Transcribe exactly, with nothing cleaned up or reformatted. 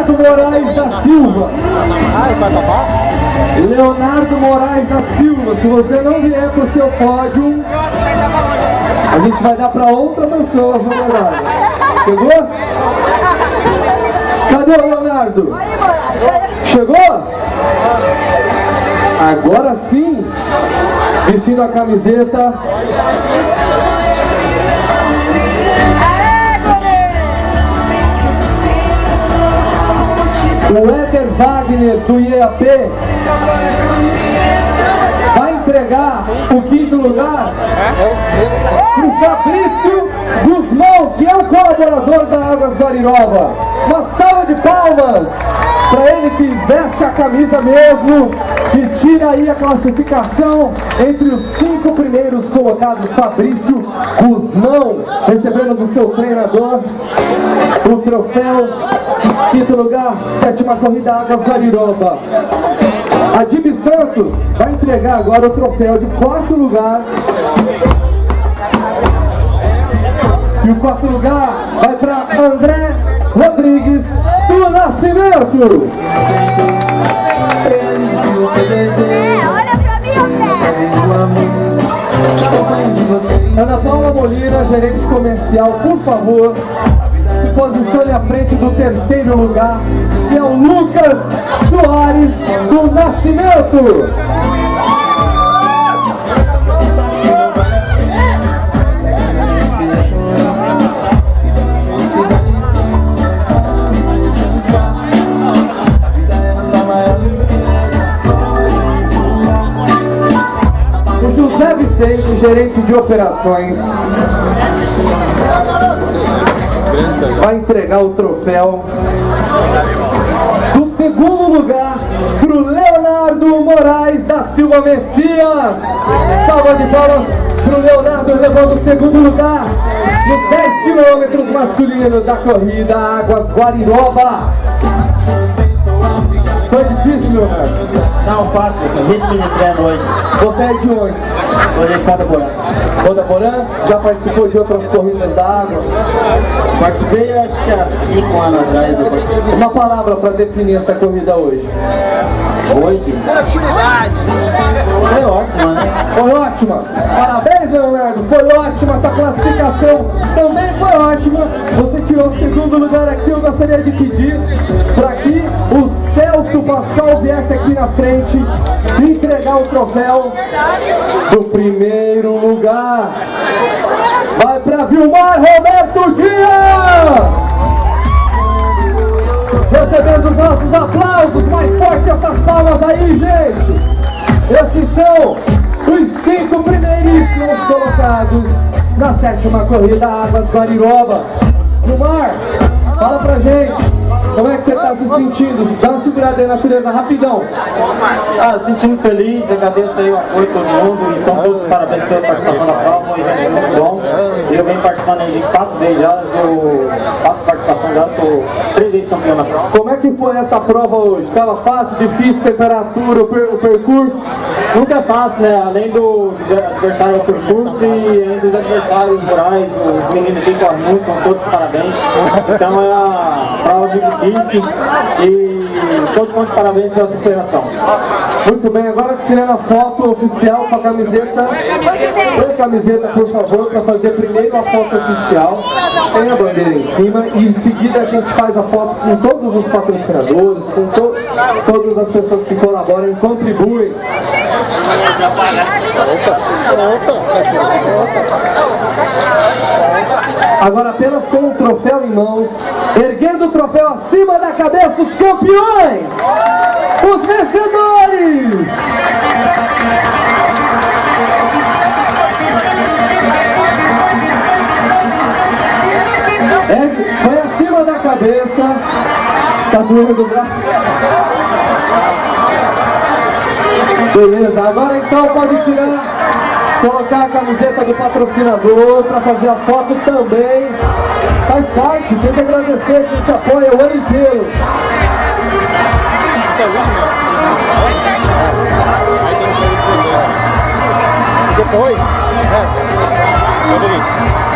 Leonardo Moraes da Silva. Leonardo Moraes da Silva. Se você não vier para o seu pódio, a gente vai dar para outra pessoa a sua medalha. Chegou? Cadê o Leonardo? Chegou? Agora sim, vestindo a camiseta. O Éder Wagner do I E A P vai entregar o quinto lugar para o Fabrício Guzmão, que é o colaborador da Águas Guariroba. Uma salva de palmas para ele, que veste a camisa mesmo e tira aí a classificação entre os cinco primeiros colocados. Fabrício Guzmão recebendo do seu treinador o troféu. Quinto lugar, sétima corrida Águas Guariroba. A Dib Santos vai entregar agora o troféu de quarto lugar. E o quarto lugar vai para André Rodrigues do Nascimento. É, olha pra mim, André. Ana Paula Molina, gerente comercial, por favor, se posicione à frente do terceiro lugar, que é o Lucas Soares do Nascimento. O José Vicente, gerente de operações, vai entregar o troféu do segundo lugar para o Leonardo Moraes da Silva Messias. Salva de palmas para o Leonardo, levando o segundo lugar nos dez quilômetros masculinos da corrida Águas Guariroba. Foi difícil, Leonardo? Não, fácil, ritmo de treino hoje. Você é de onde? Sou de Ponta Porã. Ponta Porã? Já participou de outras corridas da água? Participei, acho que há cinco anos atrás. Uma palavra para definir essa corrida hoje. Hoje? Foi ótima, né? Foi ótima! Parabéns, Leonardo! Foi ótima essa classificação! Também foi ótima! Você tirou o segundo lugar aqui. Eu gostaria de pedir para que o Celso Pascal viesse aqui na frente e entregar o troféu do primeiro lugar. Vai para Vilmar Roberto Dias! Recebendo os nossos aplausos, mais forte essas palmas aí, gente! Esses são os cinco primeiríssimos colocados na sétima corrida Águas Guariroba. Vilmar, fala pra gente, como é que você está se sentindo? Dá uma segurada aí, natureza, rapidão. Ah, sentindo feliz, agradeço aí o apoio de todo mundo, então todos os parabéns pela participação da prova, é muito bom. Eu venho participando aí de quatro vezes já, sou quatro participações já, sou três vezes campeão na prova. Como é que foi essa prova hoje? Estava fácil, difícil, temperatura, o, per, o percurso? Nunca é fácil, né? Além do, do adversário ao percurso e além dos adversários rurais, os meninos que correm muito, então todos os parabéns. Então é a prova de difícil e todos mundo parabéns pela superação. Muito bem, agora tirando a foto oficial com a camiseta. Põe a camiseta, por favor, para fazer primeiro a foto oficial, sem a bandeira em cima, e em seguida a gente faz a foto com todos os patrocinadores, com to todas as pessoas que colaboram e contribuem. Agora apenas com o troféu em mãos, erguendo o troféu acima da cabeça, os campeões, os vencedores! É, põe acima da cabeça, tá doendo o braço. Beleza, agora então pode tirar, colocar a camiseta do patrocinador para fazer a foto também. Faz parte, tem que agradecer quem te apoia o ano inteiro. Depois, é,